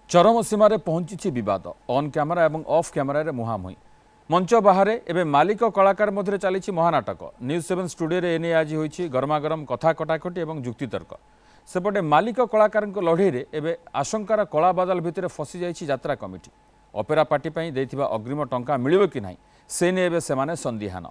चरम सीमार पहुंची विवाद ऑन कैमरा और ऑफ कैमरा मुहांमुही मंच बाहर एवं मालिक कलाकार मध्य चली महानाटक न्यूज 7 स्टूडियो एने आज होती गरमागरम कथा कटाकटी और जुक्तितर्क सेपटे मालिक कलाकार लड़े एवं आशंकार कला बादल भितर फसी जाइए यात्रा कमिटी ऑपेरा पार्टी पर देथिबा अग्रिम टंका मिलिबो कि नहीं से ने एवं सेमाने संदिहान।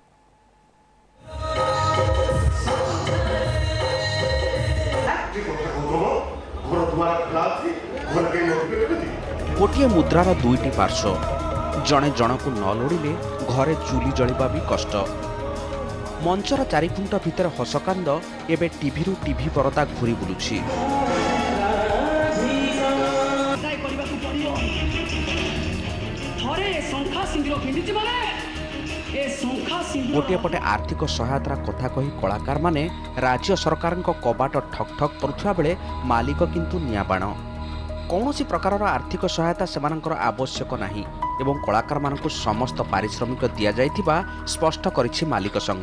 गोटे मुद्रार दुईटी पार्श्व जड़े जन को न लोड़िले घरे चूली जलिबा भी कष्ट। मंचर चारिखुंट भितर हसकांद एवं टीवी रु टीवी परदा घूरी बुलुछि। गोटे पटे आर्थिक सहायतार कथा कही कलाकार माने राज्य सरकार कबाट ठक ठक करुवा बेले मालिक किंतु नियाबाण कौनसी प्रकार आर्थिक सहायता सेमानंकर आवश्यक नाही एवं कलाकार मानकु समस्त पारिश्रमिक दिया जाइथिबा स्पष्ट करिछि मालिक संघ।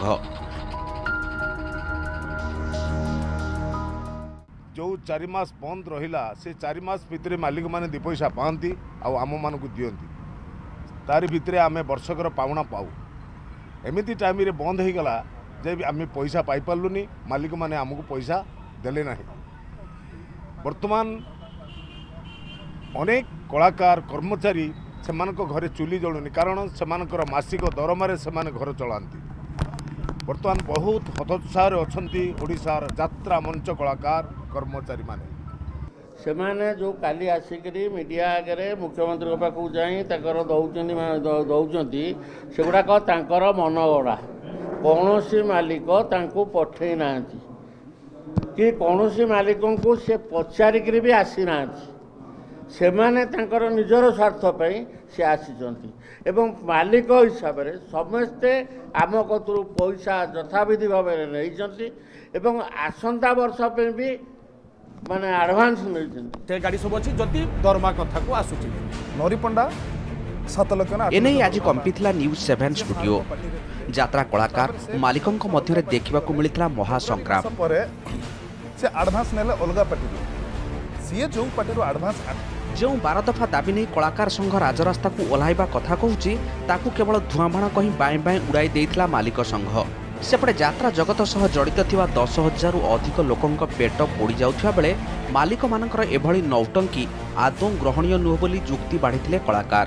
जो 4 मास बंद रहिला से 4 मास भितर मालिक माने 2 पैसा पांती आ आम मानकु दियंती तारि भितर आमे वर्षकर पाउना पाऊ एमिति टाइम रे बंद हो गला जे आमे पैसा पाई पारलुनी मालिक माने आमको पैसा देले नाही। वर्तमान अनेक कलाकार कर्मचारी सेमानक घरे चूली जलुनी कारण सेमानकर मासिक दरमारे सेमाने घर चलांती। वर्तमान बहुत हतोत्साह अछंती ओडिशार यात्रा मंच कलाकार कर्मचारी माने सेमाने जो काली आसिकरी मीडिया आगे मुख्यमंत्री पाखु जाई ताकर दौचंती सेगुड़ाक तांकर मनगढ़ा कौनसी मालिक तांको पठे ना कि कौनसी मालिकों को से पचारिक भी आसी ना सेमाने तांकर निजर स्वार्थ पे से आसीचंती एवं मालिक हिसाब से समस्ते आम कतु पैसा यथाविधि भाव में नहीं एवं आसंता वर्ष पे भी माने एडवांस मिलते गाड़ी सब अच्छी जदि दरमा कथा को आसुची नरी पंडा 7 लाख ना एने आज कंपीथिला न्यूज 7 स्टूडियो यात्रा कलाकार मालिकों मध्य देखा मिलता महासंग्राम से एडवांस नेले अलगा पार्टी सीए जो पार्टी एडवांस जो 12 दफा दाबी नहीं कलाकार संघ राजरास्ता को ओह्लाइबा कथा कहूची ताकू केवल धुआंबाण कहीं बाएं बाएं उड़ाई देइथिला मालिक संघ। सेपटे यात्रा जगत सह जड़ित थिबा 10,000 अधिक लोकंक पेट पोड़ी जाउथिबा बेले मालिक मानकर एभली नौटंकी आदौ ग्रहणीय नुह बोली जुक्ति बाढ़िथिले कलाकार।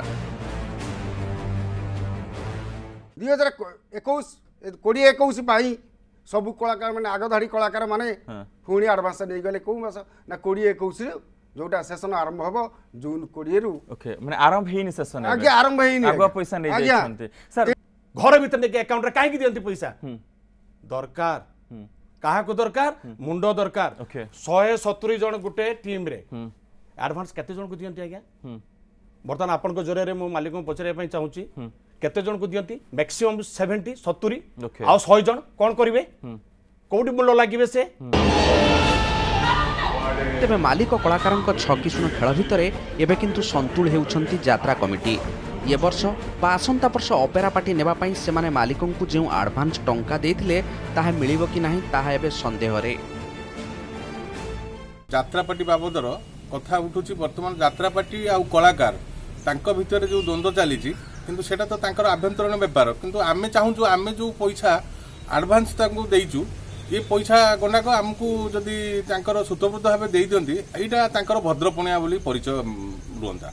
2021 पाई सब कलाकार माने आगधाड़ी कलाकार माने पुणी एडवांस नहीं गले को मास ना 2021 जोटा सेशन आरंभ हबो जून 20 रु ओके माने आरंभ हेनी सेशन आगे आरंभ हेनी आगो पैसा नै जायछन्ते सर घर भीतर ने अकाउंट रे काहे कि दियंती पैसा दरकार काहा को दरकार मुंडो दरकार 170 जन गुटे टीम रे एडवांस केते जन को दियंती आज्ञा बर्तमान आपन को जरे रे मो मालिक को पचरे पई चाहूची केते जन को दियंती मैक्सिमम 70 70 आ 100 जन कोन करिवे कोडी मूल्य लागिवे से तेबे मालिक कलाकार छकिशुन खेल भितर एबे किंतु संतुल हेउछंती यात्रा कमिटी। ये वर्ष बा आसंता वर्ष ऑपेरा पार्टी नेबापाई सेमाने मालिकों को जो एडवांस टंका देथिले ताहा मिलिबो कि नाही ताहा एबे संदेह रे। यात्रा पार्टी बाबदर कथा उठुची वर्तमान यात्रा पार्टी आ कलाकार तांको भितर जो द्वंद्व चली किंतु सेटा तो तांकर आभ्यंतरण व्यापार किंतु आमे चाहूँ आमे जो पैसा एडवांस तांको देइचु ये पैसा गणाक आमको जदि तांकर सूत्रबद्ध भाव दे दियंती एटा तांकर भद्रपणिया बोली परिचय रुहंता।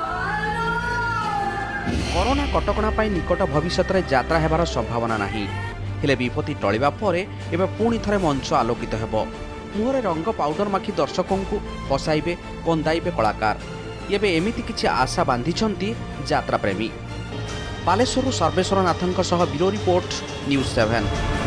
कोरोना कटकणा पाई निकट भविष्य में यात्रा हेबार संभावना नाही हेले विपत्ति टलिबा परे एबे पुणी थरे मंच आलोकित हेबो मुहरे रंग पाउडर माखी दर्शकों को हसाइबे कंदाइबे कलाकार एबे एमिति किछि आशा बांधिछंती यात्रा प्रेमी। Baleswar Sarveswar Nathan bureau report news 7।